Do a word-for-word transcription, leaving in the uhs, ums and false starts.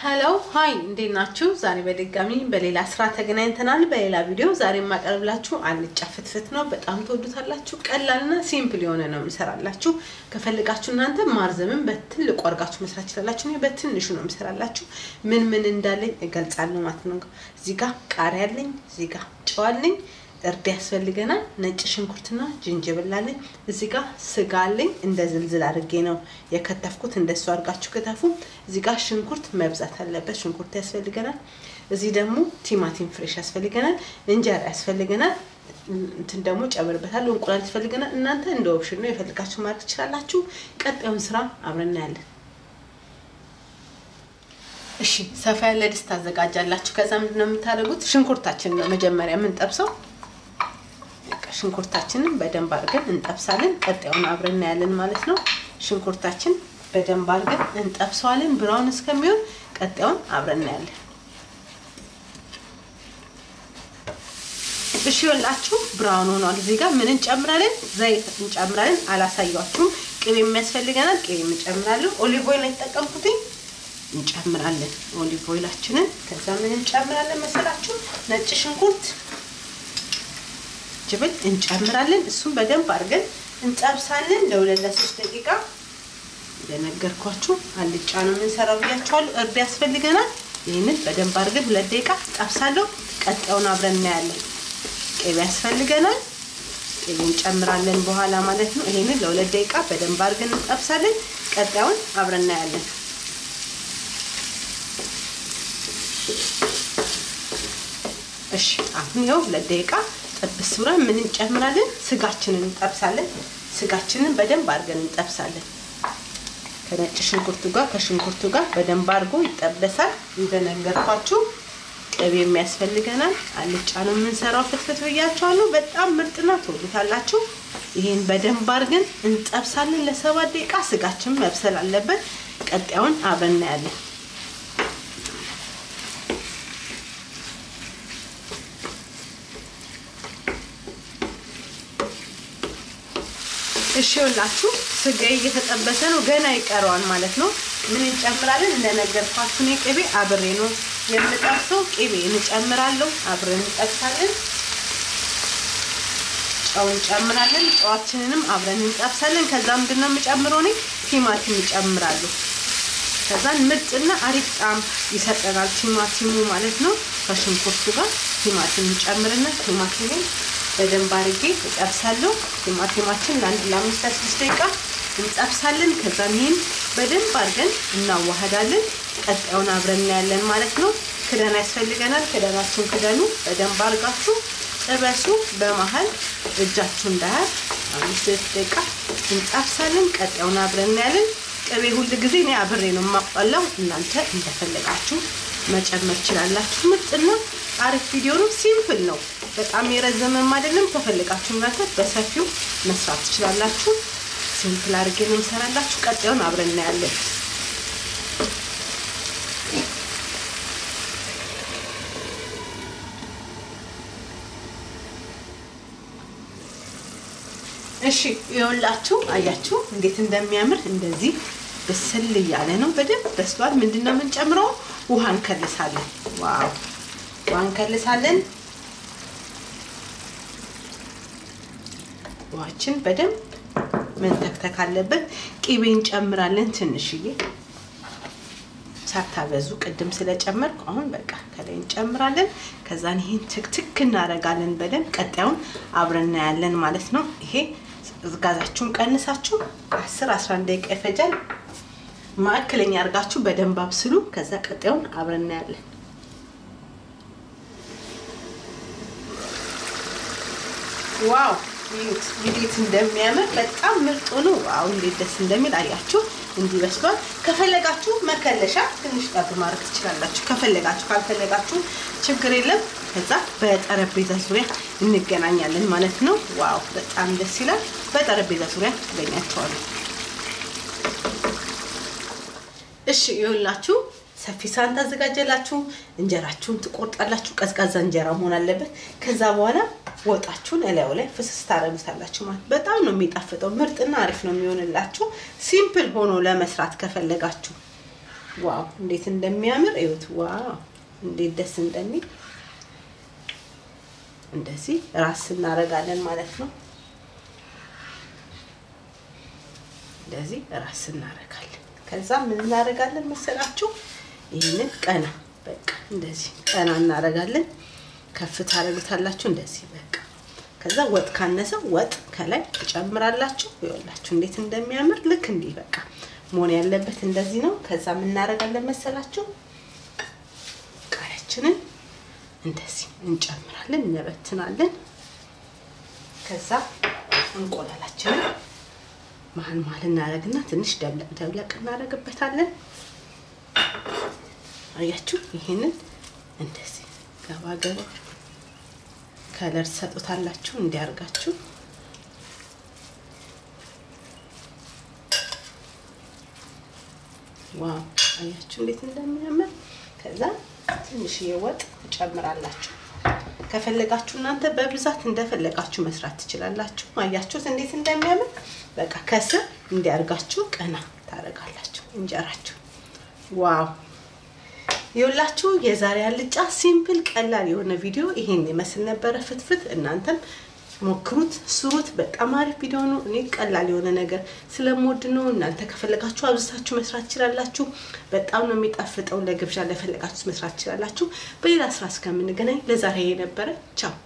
Hello, hi, እንዴት ናችሁ? ዛሬ በድጋሚ በሌላ ስራ ተገናኝተናል። በሌላ ቪዲዮ ዛሬ ማቀርብላችሁ አልጫ ፍትፍት ነው። በጣም ተወዱታላችሁ። ቀላልና ሲምፕል የሆነ ነው የምሰራላችሁ። ከፈልጋችሁ እናንተ ማርዘምን በትልቁ አርጋችሁ መስራት ይችላልላችሁ። እኔ በትንሹ ነው የምሰራላችሁ። ምን ምን እንዳለኝ እገልጻለሁ ማለት ነው። እዚህ ጋር ቃሪያ አለኝ፣ እዚህ ጋር ጨው አለኝ፣ እርድ ያስፈልገናል፣ ነጭ ሽንኩርትና ጅንጅብል አለኝ፣ እዚህ ጋር ስጋ አለኝ። እንደ ዝልዝል አድርጌ ነው የከተፍኩት። እንደሱ አርጋችሁ ከተፉ። እዚህ ጋር ሽንኩርት መብዛት አለበት፣ ሽንኩርት ያስፈልገናል። እዚህ ደግሞ ቲማቲም ፍሬሽ ያስፈልገናል፣ እንጀራ ያስፈልገናል። እንትን ደግሞ ጨምርበታለሁ፣ እንቁላል ያስፈልገናል። እናንተ እንደ ኦፕሽን ነው የፈልጋችሁ ማድረግ ትችላላችሁ። ቀጣዩን ስራ አብረን እናያለን። እሺ ሰፋ ያለ ድስት አዘጋጃላችሁ። ከዛ ምንድነው የምታደርጉት? ሽንኩርታችንን ነው መጀመሪያ ምን ጠብሰው ሽንኩርታችንን በደንብ አድርገን እንጠብሳለን። ቀጣዩን አብረን እናያለን ማለት ነው። ሽንኩርታችን በደንብ አድርገን እንጠብሰዋለን ብራውን እስከሚሆን። ቀጣዩን አብረን እናያለን። እሺ ወላችሁ ብራውን ሆኗል። እዚህ ጋር ምን እንጨምራለን? ዘይት እንጨምራለን። አላሳያችሁም። ቅቤ የሚያስፈልገናል። ቅቤ እንጨምራለን። ኦሊቭ ኦይል ተጠቀምኩት እንጨምራለን ኦሊቭ ኦይላችንን። ከዛ ምን እንጨምራለን መሰላችሁ? ነጭ ሽንኩርት ጅብል እንጨምራለን። እሱን በደንብ አድርገን እንጠብሳለን ለሁለት ለሶስት ደቂቃ። ለነገርኳችሁ አልጫ ነው የምንሰራው ብያችኋለሁ። እርድ ያስፈልገናል። ይሄንን በደንብ አድርገን ሁለት ደቂቃ ጠብሳለሁ። ቀጣዩን አብረን እናያለን። ቅቤ ያስፈልገናል። ቅቤ እንጨምራለን በኋላ ማለት ነው። ይሄንን ለሁለት ደቂቃ በደንብ አድርገን እንጠብሳለን። ቀጣዩን አብረን እናያለን። እሺ አሁን ይኸው ሁለት ደቂቃ ጠብስ ብለን ምን እንጨምራለን? ስጋችንን እንጠብሳለን። ስጋችንን በደንብ አድርገን እንጠብሳለን። ከነጭ ሽንኩርቱ ጋር ከሽንኩርቱ ጋር በደንብ አድርጎ ይጠበሳል። እንደነገርኳችሁ ቅቤ የሚያስፈልገናል። አልጫ ነው የምንሰራው ፍትፍት ብያችኋለሁ። በጣም ምርጥና ተወዱታላችሁ። ይሄን በደንብ አድርገን እንጠብሳለን ለሰባት ደቂቃ። ስጋችን መብሰል አለበት። ቀጣዩን አብረን እናያለን። እሺ ወላችሁ ስጋዬ እየተጠበሰ ነው። ገና ይቀረዋል ማለት ነው። ምን እንጨምራለን? እንደነገርኳችሁ ነው ቅቤ አብሬ ነው የምጠብሰው። ቅቤ እንጨምራለሁ፣ አብረን እንጠብሳለን። ጨው እንጨምራለን። ጨዋችንንም አብረን እንጠብሳለን። ከዛ ምንድነው የምጨምረው? እኔ ቲማቲም እንጨምራለሁ። ከዛን ምርጥና አሪፍ ጣዕም ይሰጠናል ቲማቲሙ ማለት ነው። ከሽንኩርቱ ጋር ቲማቲም እንጨምርና ቲማቲምን በደንብ አድርጌ እጠብሳለሁ። ቲማቲማችን ለአንድ ለአምስት ስድስት ደቂቃ እንጠብሳለን። ከዛ ይሄን በደንብ አድርገን እናዋህዳለን። ቀጣዩን አብረን እናያለን ማለት ነው። ክዳን ያስፈልገናል። ክዳናችሁን ክደኑ። በደንብ አድርጋችሁ ጥበሱ። በመሃል እጃችሁ እንዳያር አምስት ደቂቃ እንጠብሳለን። ቀጣዩን አብረን እናያለን። ቅቤ ሁሉ ጊዜ እኔ አብሬ ነው የማቆላው። እናንተ እንደፈለጋችሁ መጨመር ይችላልላችሁ። ምርጥና አሪፍ ቪዲዮ ነው። ሲምፕል ነው። በጣም የረዘመም አይደለም። ከፈልጋችሁ እናንተ በሰፊው መስራት ትችላላችሁ። ሲምፕል አድርጌ ነው የምሰራላችሁ። ቀጣዩን አብረን እናያለን። እሺ ይኸውላችሁ አያችሁ እንዴት እንደሚያምር። እንደዚህ በስል ያለ ነው። በደንብ በስሏል። ምንድነው የምንጨምረው? ውሃ እንከልሳለን። ዋው ውሃ እንከልሳለን። ውሃችን በደንብ መንተክተክ አለበት። ቅቤ እንጨምራለን ትንሽዬ፣ ሳታበዙ ቅድም ስለጨመርኩ አሁን በቃ ከላይ እንጨምራለን። ከዛን ይሄን ትክትክ እናረጋለን በደንብ። ቀጣዩን አብረን እናያለን ማለት ነው። ይሄ ጋዛችሁን ቀንሳችሁ አስር አስራ አንድ ደቂቃ ይፈጃል። ማዕከለኛ አርጋችሁ በደንብ አብስሉ። ከዛ ቀጣዩን አብረን እናያለን። ዋው እንዴት እንደሚያምር በጣም ምርጥ ነው። ዋው እንዴት ደስ እንደሚል አያችሁ። እንዲህ በስሏል። ከፈለጋችሁ መከለሻ ትንሽ ጣብ ማድረግ ትችላላችሁ። ከፈለጋችሁ ካልፈለጋችሁ ችግር የለም። ከዛ በጠረጴዛ ዙሪያ እንገናኛለን ማለት ነው። ዋው በጣም ደስ ይላል። በጠረጴዛ ዙሪያ ተገናኛችኋለሁ። እሺ ይኸውላችሁ ሰፊ ሳህን ታዘጋጃላችሁ። እንጀራችሁን ትቆርጣላችሁ። ቀዝቃዛ እንጀራ መሆን አለበት። ከዛ በኋላ ወጣችሁን እላዩ ላይ ፍስስ ታረጉታላችሁ ማለት በጣም ነው የሚጣፍጠው። ምርጥና አሪፍ ነው የሚሆንላችሁ። ሲምፕል ሆኖ ለመስራት ከፈለጋችሁ ዋው እንዴት እንደሚያምር እዩት ዋው እንዴት ደስ እንደሚል እንደዚህ ራስ እናረጋለን ማለት ነው እንደዚህ ራስ እናረጋለን ከዛ ምን እናረጋለን መሰላችሁ ይሄንን ቀና በቃ እንደዚህ ቀና እናረጋለን ከፍ ታረጉታላችሁ እንደዚህ በቃ ከዛ ወጥ ካነሰው ወጥ ከላይ ተጨምራላችሁ ይወላችሁ እንዴት እንደሚያምር ልክ እንዴ በቃ ሞን ያለበት እንደዚህ ነው ከዛ ምን እናረጋለን መሰላችሁ ቃሪያችንን እንደዚህ እንጨምራለን እንበትናለን ከዛ እንቆላላችንን ማን ማል እናረግና ትንሽ ደብለቅ ደብለቅ እናረግበታለን አያችሁ ይሄንን እንደዚህ ገባ ገባ ከለር ሰጡታላችሁ እንዲያርጋችሁ ዋው አያችሁ እንዴት እንደሚያምር ከዛ ትንሽ የወጥ ተጨምራላችሁ ከፈለጋችሁ እናንተ በብዛት እንደፈለጋችሁ መስራት ትችላላችሁ አያችሁት እንዴት እንደሚያምር በቃ ከስር እንዲያርጋችሁ ቀና ታረጋላችሁ እንጀራችሁ ዋው ይውላችሁ የዛሬ አልጫ ሲምፕል ቀላል የሆነ ቪዲዮ ይሄን ይመስል ነበር ፍትፍት እናንተም ሞክሩት ስሩት በጣም አሪፍ ቪዲዮ ነው እኔ ቀላል የሆነ ነገር ስለምወድ ነው እናንተ ከፈለጋችሁ አብዛችሁ መስራት ትችላላችሁ በጣም ነው የሚጣፍጠው ለግብዣ ለፈለጋችሁ መስራት ትችላላችሁ በሌላ ስራ እስከምንገናኝ ለዛሬ የነበረ ቻው